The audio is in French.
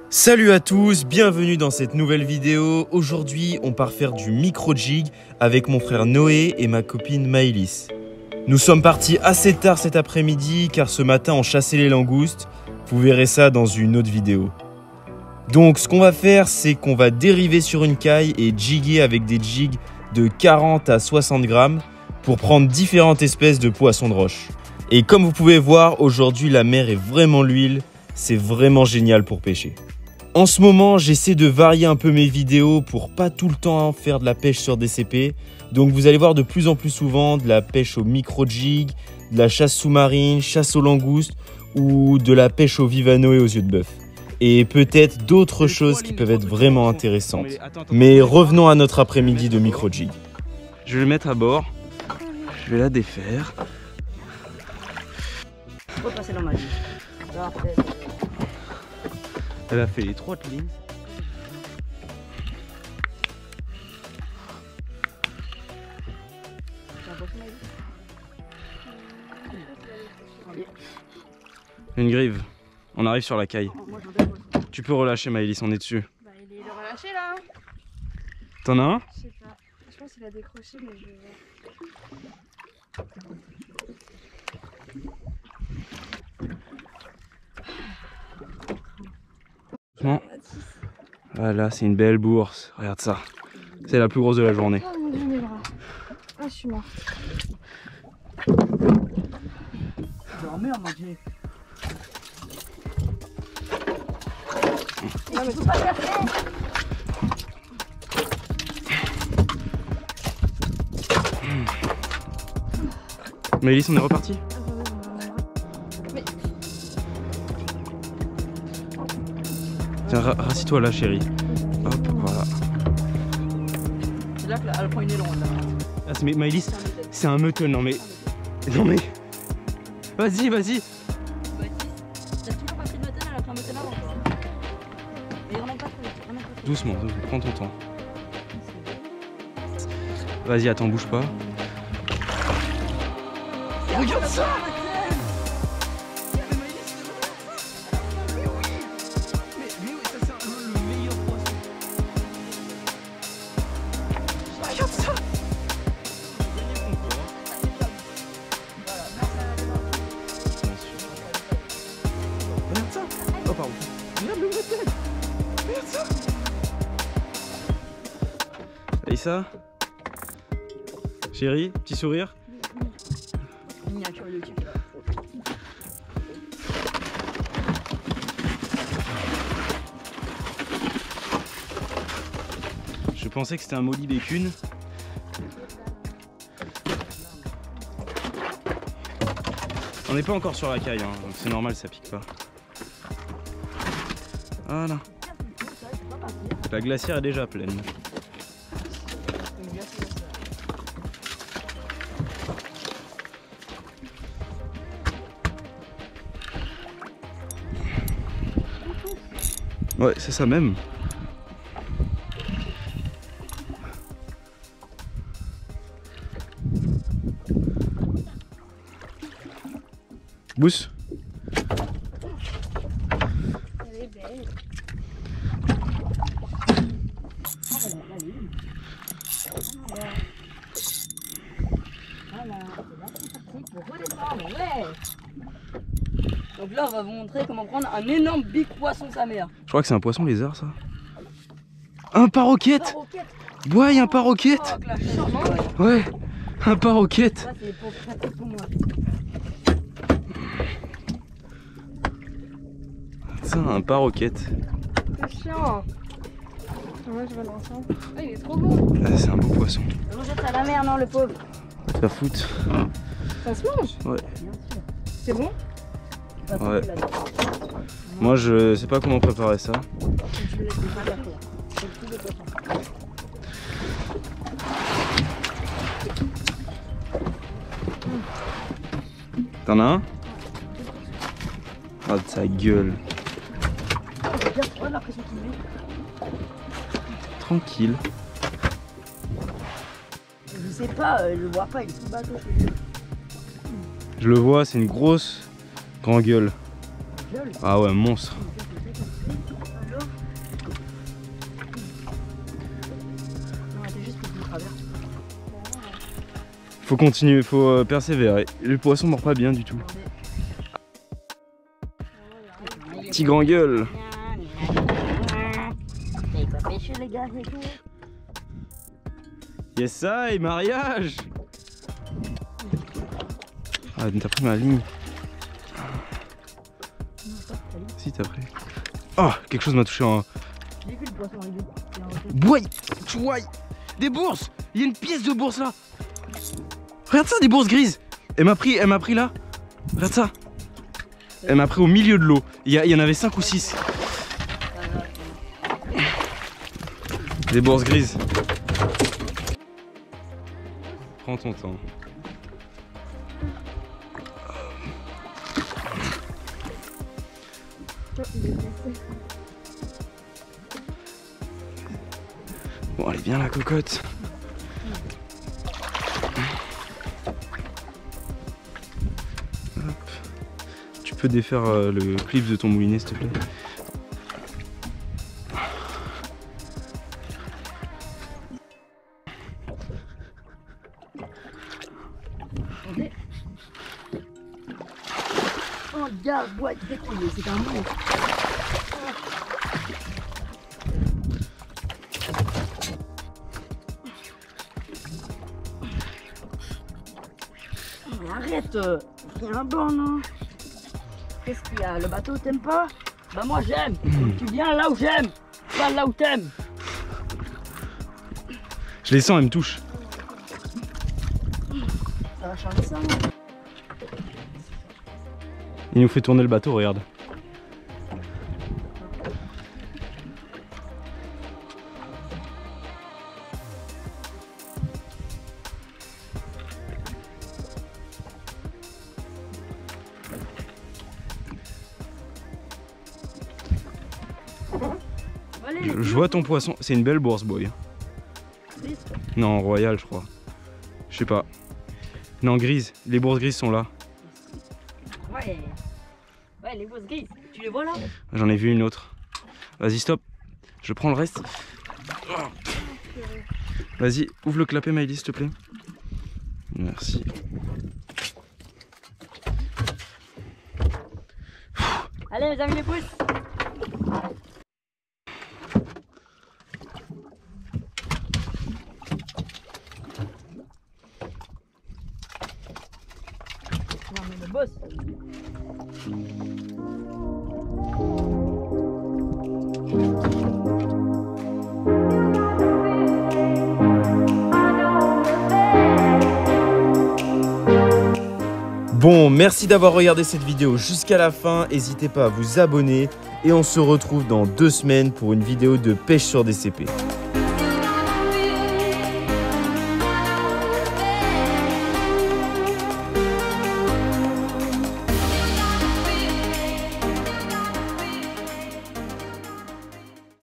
Salut à tous, bienvenue dans cette nouvelle vidéo. Aujourd'hui, on part faire du micro-jig avec mon frère Noé et ma copine Maëlys. Nous sommes partis assez tard cet après-midi car ce matin on chassait les langoustes. Vous verrez ça dans une autre vidéo. Donc ce qu'on va faire, c'est qu'on va dériver sur une caille et jiguer avec des jigs de 40 à 60 grammes pour prendre différentes espèces de poissons de roche. Et comme vous pouvez voir, aujourd'hui la mer est vraiment l'huile, c'est vraiment génial pour pêcher. En ce moment, j'essaie de varier un peu mes vidéos pour pas tout le temps faire de la pêche sur DCP. Donc vous allez voir de plus en plus souvent de la pêche au micro-jig, de la chasse sous-marine, chasse aux langoustes ou de la pêche au vivano et aux yeux de bœuf. Et peut-être d'autres choses qui peuvent être vraiment intéressantes. Mais revenons à notre après-midi de micro-jig. Je vais le mettre à bord, je vais la défaire. Repasser dans ma vie. Elle a fait les 3 lignes. Une grive. On arrive sur la caille. Tu peux relâcher Maëlys, on est dessus. Bah il est relâché là. T'en as un? Je sais pas. Je pense qu'il a décroché mais je vais voir. Voilà, c'est une belle bourse. Regarde ça. C'est la plus grosse de la journée. Oh mon dieu mes bras. Ah je suis morte. Dormir, mon dieu. Non mais faut pas faire ça. Maëlys, on est reparti? Mais... Tiens, rassis-toi là, chérie. Hop, voilà. C'est là qu'elle prend une élan là. Ah, mais Maëlys, c'est un mutton, non mais... Non mais... Vas-y, vas-y. T'as toujours pas pris de mutton, elle a pris un mutton avant. Et on n'a pas trouvé. Doucement, prends ton temps. Vas-y, attends, bouge pas. Regarde ça! Mais oui, ça c'est le meilleur poisson. Regarde ça! Regarde ça! Oh pardon. Regarde le mutton! Regarde ça! Et ça? Chérie, petit sourire? Miniature YouTube. Je pensais que c'était un molly bécune. On n'est pas encore sur la caille, hein, donc c'est normal, ça pique pas. Voilà. La glacière est déjà pleine. Ouais, c'est ça même. Bousse. Elle est belle. Voilà, c'est pour redescendre, ouais. Donc là on va vous montrer comment prendre un énorme big poisson sa mère. Je crois que c'est un poisson lézard, ça. Un paroquette. Ouais, un paroquette. Ouais, un paroquette. Ça c'est pour pratique pour moi. Ça, un paroquette. C'est chiant. Moi je vais l'ensemble. Ah il est trop beau. Ah, c'est un beau poisson. On jette à la mer non le pauvre. Va te faire foutre. Ça se mange? Ouais. C'est bon? Ouais. Moi je sais pas comment préparer ça. T'en as un? Ah de sa gueule. Tranquille. Je sais pas, je le vois pas, il est sous bateau. Je le vois, c'est une grosse grand gueule. Ah ouais, monstre. Faut continuer, faut persévérer. Le poisson mord pas bien du tout. Petit grand gueule. Les gars, Yes, ça et mariage. Ah, t'as pris ma ligne. Si, t'as pris. Oh, quelque chose m'a touché en. j'ai vu le poisson arriver. Bouaille, chouaille. Des bourses. Il y a une pièce de bourse là. Regarde ça, des bourses grises. Elle m'a pris là. Regarde ça. Elle m'a pris au milieu de l'eau. Il y en avait 5 ou 6. Des bourses grises. Prends ton temps. Bon, allez, viens la cocotte. Hop. Tu peux défaire le clip de ton moulinet, s'il te plaît. Oh, regarde, boîte, c'est un monstre. Arrête, il y a un borne. Hein. Qu'est-ce qu'il y a? Le bateau, t'aimes pas? Bah moi j'aime. Tu viens là où j'aime, pas là où t'aimes. Je les sens, elles me touchent. Ça va changer ça, non? Il nous fait tourner le bateau, regarde. Allez, Je vois ton poisson. C'est une belle bourse, boy. Non, royale, je crois. Je sais pas. Non, grise. Les bourses grises sont là. Ouais. Ouais, les bourses grises. Tu les vois là? J'en ai vu une autre. Vas-y, stop. Je prends le reste. Vas-y, ouvre le clapet, Maëlys, s'il te plaît. Merci. Allez, mes amis les pouces. Non, mais le boss. Bon, merci d'avoir regardé cette vidéo jusqu'à la fin. N'hésitez pas à vous abonner et on se retrouve dans 2 semaines pour une vidéo de pêche sur DCP.